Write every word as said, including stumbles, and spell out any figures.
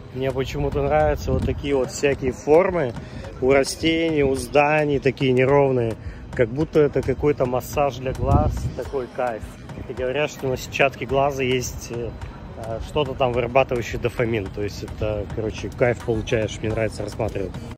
Мне почему-то нравятся вот такие вот всякие формы у растений, у зданий, такие неровные. Как будто это какой-то массаж для глаз, такой кайф. И говорят, что на сетчатке глаза есть что-то там вырабатывающее дофамин. То есть это, короче, кайф получаешь, мне нравится рассматривать.